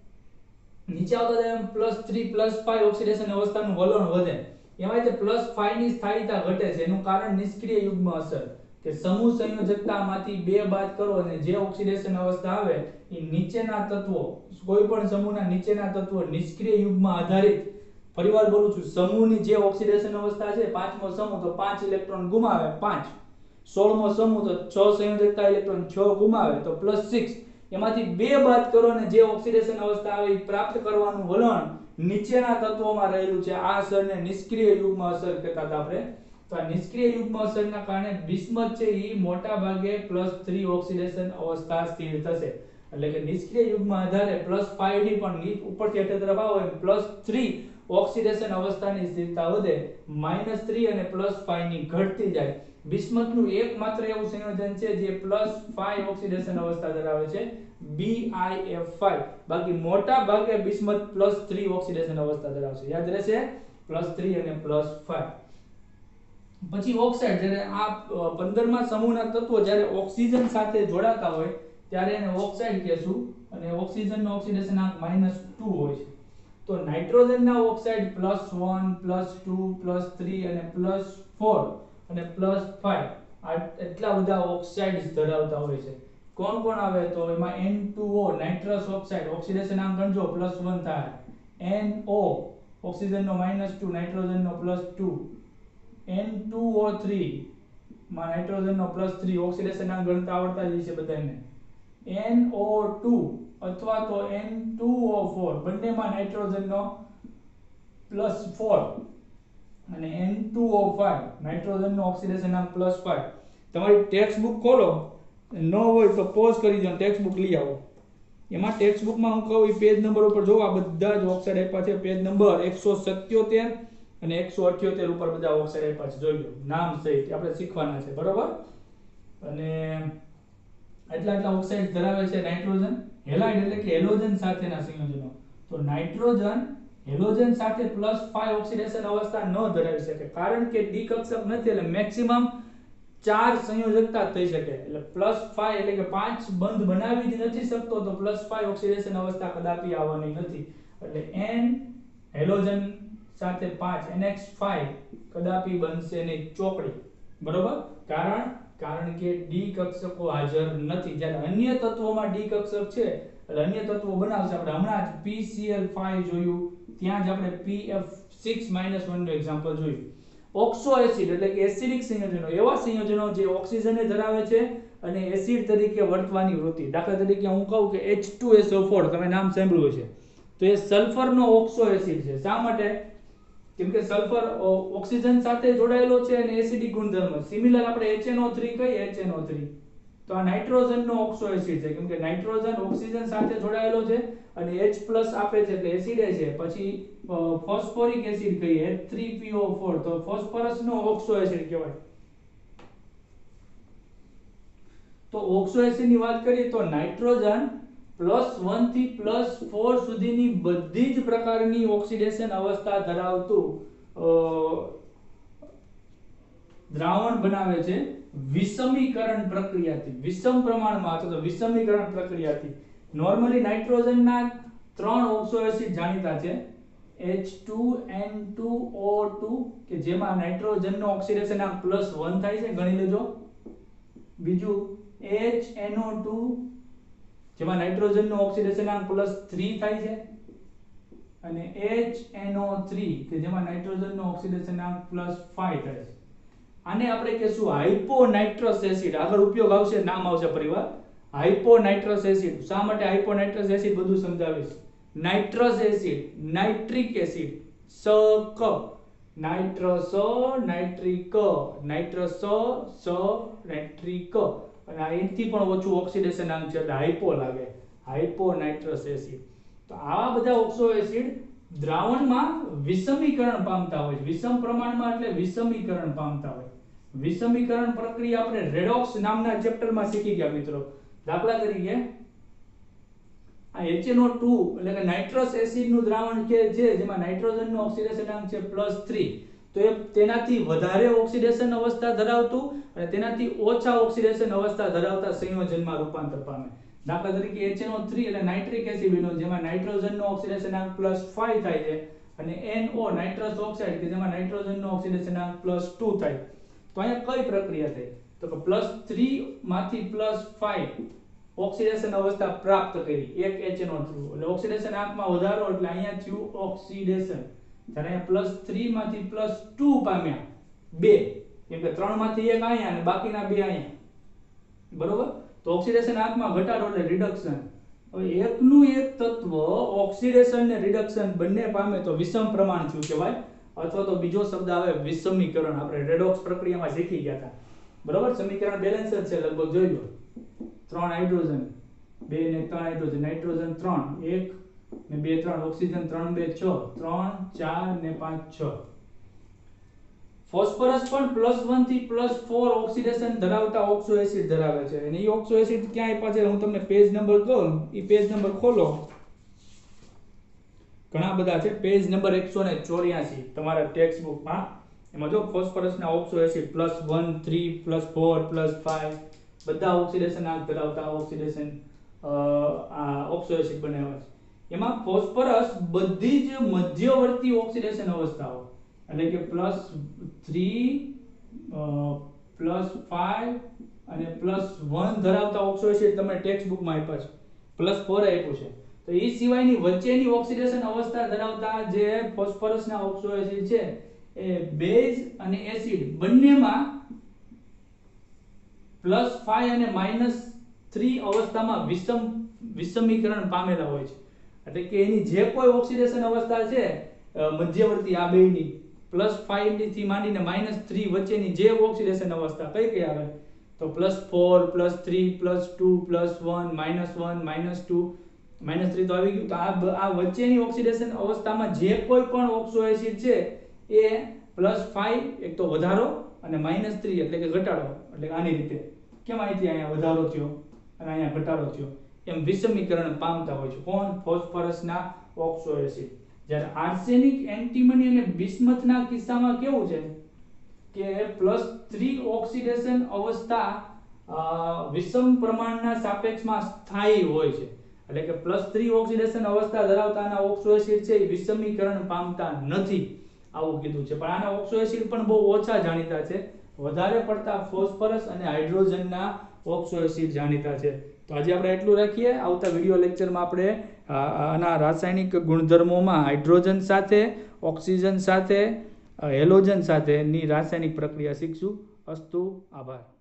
નીચે આવતા જાય એમ +3 +5 ઓક્સિડેશન અવસ્થાનું વલણ વધે. એમાં તે +5 ની સ્થાયીતા ઘટે છે. એનું કારણ નિષ્ક્રિય યુગ્મ અસર, કે સમૂહ સંયોજકતામાંથી 2 બાદ કરો અને જે ઓક્સિડેશન અવસ્થા આવે એ નીચેના તત્વો, કોઈ પણ સમૂહના નીચેના તત્વો નિષ્ક્રિય યુગ્મ આધારિત, ફરીવાર બોલું છું, સમૂહની જે ઓક્સિડેશન અવસ્થા છે 5મો સમૂહ તો 5 ઇલેક્ટ્રોન ગુમાવે 5, 16મો સમૂહ તો 6 સંયોજકતા ઇલેક્ટ્રોન 6 ગુમાવે તો +6, એમાંથી 2 બાદ કરો અને જે ઓક્સિડેશન અવસ્થા આવે એ પ્રાપ્ત કરવાનું વલણ નીચેના તત્વોમાં રહેલું છે. આ અસરને નિષ્ક્રિય યુગ્મ અસર કહેતા હતા આપણે. તો આ નિષ્ક્રિય યુગ્મ અસરના કારણે બિસ્મથ છે એ મોટા ભાગે +3 ઓક્સિડેશન અવસ્થા સ્થિર થશે. એટલે કે નિષ્ક્રિય યુગ્મ આધારે +5 ની પણ ઉપરથી હેઠળ તરફ આવો એમ +3 ઓક્સિડેશન અવસ્થાની સ્થિરતા વધે, -3 અને +5 ની ઘટતી જાય. બિસ્મથનું એકમાત્ર એવું સંયોજન છે જે +5 ઓક્સિડેશન અવસ્થા ધરાવે છે, BiF5. બાકી મોટા ભાગે બિસ્મથ +3 ઓક્સિડેશન અવસ્થા ધરાવશે. યાદ રહેશે, +3 અને +5. પછી ઓક્સાઇડ, જ્યારે આ 15મા સમૂહના તત્વો જ્યારે ઓક્સિજન સાથે જોડાતા હોય ત્યારે એને ઓક્સાઇડ કહેશું, અને ઓક્સિજનનો ઓક્સિડેશનાંક -2 હોય છે. તો નાઇટ્રોજનના ઓક્સાઇડ +1 +2 +3 અને +4 અને +5 આ એટલા બધા ઓક્સાઇડ્સ ધરાવતા હોય છે. કોણ કોણ આવે? તો એમાં N2O નાઇટ્રસ ઓક્સાઇડ, ઓક્સિડેશનાંક ગણજો +1 થાય. NO ઓક્સિજનનો -2, નાઇટ્રોજનનો +2. N2O3 માં નાઇટ્રોજનનો +3, ઓક્સિડેશનાંક ગણતા આવડતા જ હશે બધાને. NO2 અથવા તો N2O4 બંનેમાં નાઇટ્રોજનનો +4 અને N2O5 નાઇટ્રોજનનો ઓક્સિડેશનાંક +5. તમારી ટેક્સ્ટ બુક ખોલો, ન હોય તો પોઝ કરી દો, ટેક્સ્ટ બુક લઈ આવો. એમાં ટેક્સ્ટ બુકમાં હું કહું એ પેજ નંબર ઉપર જો આ બધા જ ઓક્સાઇડ આપ્યા છે. પેજ નંબર 177 અને 178 ઉપર બધા ઓક્સાઇડ આપ્યા છે, જોઈ લો નામ સહિત, આપણે શીખવાના છે, બરોબર. અને એટલા ઓક્સાઇડ ધરાવે છે નાઇટ્રોજન. હેલાઇડ એટલે કે હેલોજન સાથેના સંયોજનો. તો નાઇટ્રોજન હેલોજન સાથે +5 ઓક્સિડેશન અવસ્થા ન ધરાવી શકે, કારણ કે ડી કક્ષક નથી એટલે મેક્સિમમ 4 સંયોજકતા થઈ શકે, એટલે +5 એટલે કે 5 બંધ બનાવી જ નથી શકતો, તો +5 ઓક્સિડેશન અવસ્થા કદાપી આવવાની નથી, એટલે n હેલોજન સાથે 5 NH5 કદાપી બનશે નહીં ચોકડી, બરોબર? કારણ કે ડી કક્ષકો હાજર નથી, જ્યારે અન્ય તત્વોમાં ડી કક્ષક છે એટલે અન્ય તત્વો બનાવશે. આપણે હમણાં જ PCl5 જોયું, ત્યાં જ આપણે PF6 -1 નું એક્ઝામ્પલ જોયું. ઓક્સો એસિડ એટલે કે એસિડિક સંયોજનો, એવા સંયોજનો જે ઓક્સિજનને ધરાવે છે અને એસિડ તરીકે વર્તવાની વૃત્તિ. દાખલા તરીકે હું કહું કે H2SO4, તમે નામ સાંભળ્યું છે, તો એ સલ્ફરનો ઓક્સો એસિડ છે. શા માટે? કેમ કે સલ્ફર ઓક્સિજન સાથે જોડાયેલો છે અને એસિડિક ગુણધર્મ. સિમિલર આપણે HNO3 કહીએ, HNO3, તો આ નાઇટ્રોજનનો ઓક્સો એસિડ છે, કેમ કે નાઇટ્રોજન ઓક્સિજન સાથે જોડાયેલો છે અને H+ આપે છે એટલે એસિડ છે. પછી ફોસ્ફોરિક એસિડ કહીએ, H3PO4, તો ફોસ્ફરસનો ઓક્સો એસિડ કહેવાય. તો ઓક્સો એસિડની વાત કરીએ તો નાઇટ્રોજન +1 થી +4 સુધીની બધી જ પ્રકારની ઓક્સિડેશન અવસ્થા ધરાવતું દ્રાવણ બનાવે છે વિષમીકરણ પ્રક્રિયાથી, વિષમ પ્રમાણમાં અથવા તો વિષમીકરણ પ્રક્રિયાથી. નોર્મલી નાઇટ્રોજનના 3 ઓક્સો એસિડ જાણીતા છે, H2N2O2 કે જેમાં નાઇટ્રોજનનો ઓક્સિડેશન આંક +1 થાય છે, ગણી લેજો. બીજું HNO2 જેમાં નાઇટ્રોજનનો ઓક્સિડેશન આંક +3 થાય છે, અને HNO3 કે જેમાં નાઇટ્રોજનનો ઓક્સિડેશન આંક +5 થાય છે. આને આપણે કહેશું હાઇપોનાઇટ્રસ એસિડ. આગળ ઉપયોગ આવશે, નામ આવશે પરિવાર, હાઇપોનાઇટ્રસ એસિડ. શા માટે હાઇપોનાઇટ્રસ એસિડ બધું સમજાવીશ. Nitrous acid, nitric acid, SK, nitrous, nitric, nitrous, nitric, અને આ એનથી પણ ઓછું ઓક્સિડેશન આંક છે એટલે હાઇપો લાગે, હાઇપોનાઇટ્રસ એસિડ. તો આવા બધા ઓક્સો એસિડ દ્રાવણમાં વિષમીકરણ પામતા હોય, વિષમ પ્રમાણમાં એટલે વિષમીકરણ પામતા હોય. વિષમીકરણ પ્રક્રિયા આપણે રેડોક્સ નામના ચેપ્ટરમાં શીખી ગયા મિત્રો. દાખલા તરીકે આ HNO2 એટલે કે નાઇટ્રસ એસિડનું દ્રાવણ કે છે જેમાં નાઇટ્રોજનનો ઓક્સિડેશન આંક છે +3, તો એ તેનાથી વધારે ઓક્સિડેશન અવસ્થા ધરાવતું અને તેનાથી ઓછા ઓક્સિડેશન અવસ્થા ધરાવતા સંયોજનમાં રૂપાંતર પામે. દાખલા તરીકે HNO3 એટલે નાઇટ્રિક એસિડ બન્યો જેમાં નાઇટ્રોજનનો ઓક્સિડેશન આંક +5 થાય છે, અને NO નાઇટ્રસ ઓક્સાઇડ કે જેમાં નાઇટ્રોજનનો ઓક્સિડેશન આંક +2 થાય. તો અહીંયા કઈ પ્રક્રિયા થઈ? તો કે +3 માંથી +5 ઓક્સિડેશન અવસ્થા પ્રાપ્ત કરી, એક HNO2 એટલે ઓક્સિડેશન આંકમાં વધારો એટલે અહીંયા થયું ઓક્સિડેશન. જ્યારે અહીંયા +3 માંથી +2 પામ્યા 2, કેમ કે 3 માંથી 1 અહીંયા અને બાકીના 2 અહીંયા, બરોબર? તો ઓક્સિડેશન આંકમાં ઘટાડો એટલે રિડક્શન. હવે એકનું એક તત્વ ઓક્સિડેશન ને રિડક્શન બંને પામે તો વિષમ પ્રમાણ થયું કહેવાય, અથવા તો બીજો શબ્દ આવે વિષમીકરણ. આપણે રેડોક્સ પ્રક્રિયામાં શીખી ગયા હતા, બરોબર? સમીકરણ બેલેન્સ જ છે લગભગ, જોઈ લો. 3 હાઇડ્રોજન, 2 ને 3 હાઇડ્રોજન, નાઇટ્રોજન 3, 1 ને 2 3, ઓક્સિજન 3 2 6, 3 4 ને 5 6. ફોસ્ફરસ પણ +1 થી +4 ઓક્સિડેશન ધરાવતા ઓક્સો એસિડ ધરાવે છે, અને એ ઓક્સો એસિડ ક્યાં આપ્યા છે હું તમને પેજ નંબર કહું, એ પેજ નંબર ખોલો. ઘણા બધા છે, પેજ નંબર 184 તમારા ટેક્સ્ટ બુકમાં. એમાં જો ફોસ્ફરસના ઓક્સો એસિડ +1 3 +4 +5 બધા ઓક્સિડેશન આંક ધરાવતા ઓક્સિડેશન ઓક્સો એસિડ બનાવ્યા છે. એમાં ફોસ્ફરસ બધી જ મધ્યવર્તી ઓક્સિડેશન અવસ્થાઓ એટલે કે +3 +5 અને +1 ધરાવતા ઓક્સો એસિડ તમને ટેક્સ્ટ બુકમાં આપ્યા છે, +4 આપ્યું છે. તો એ સિવાયની વચ્ચેની ઓક્સિડેશન અવસ્થા ધરાવતા જે ફોસ્ફરસના ઓક્સો એસિડ છે એ બેઝ અને એસિડ બંનેમાં +5 અને -3 અવસ્થામાં વિષમીકરણ પામેલા હોય છે. એટલે કે એની જે કોઈ ઓક્સિડેશન અવસ્થા છે મધ્યવર્તી આ બેની +5 થી માંડીને -3 વચ્ચેની જે ઓક્સિડેશન અવસ્થા કઈ આવે તો +4 +3 +2 +1 -1 -2 -3 તો આવી ગયું. તો આ વચ્ચેની ઓક્સિડેશન અવસ્થામાં જે કોઈ પણ ઓક્સો એસિડ છે એ +5 એક તો વધારો અને -3 એટલે કે ઘટાડો, એટલે આની રીતે કેમ અહીંથી અહીંયા વધારો થયો અને અહીંયા ઘટાડો થયો એમ વિષમીકરણ પામતા હોય છે. કોણ? ફોસ્ફરસના ઓક્સો એસિડ. જ્યારે આર્સેનિક, એન્ટીમની અને બિસ્મથના કિસ્સામાં કેવું છે કે +3 ઓક્સિડેશન અવસ્થા વિષમ પ્રમાણના સાપેક્ષમાં સ્થાયી હોય છે. એટલે કે +3 ઓક્સિડેશન અવસ્થા ધરાવતાના ઓક્સો એસિડ છે એ વિષમીકરણ પામતા નથી, આવું કીધું છે. પણ આના ઓક્સો એસિડ પણ બહુ ઓછા જાણીતા છે. વધારે પડતા ફોસ્ફરસ અને હાઇડ્રોજનના ઓક્સો એસિડ જાણીતા છે. તો આજે આપણે એટલું રાખીએ. આવતા વિડિયો લેક્ચરમાં આપણે આના રાસાયણિક ગુણધર્મોમાં હાઇડ્રોજન સાથે, ઓક્સિજન સાથે, હેલોજન સાથેની રાસાયણિક પ્રક્રિયા શીખશું. અસ્તુ, આભાર.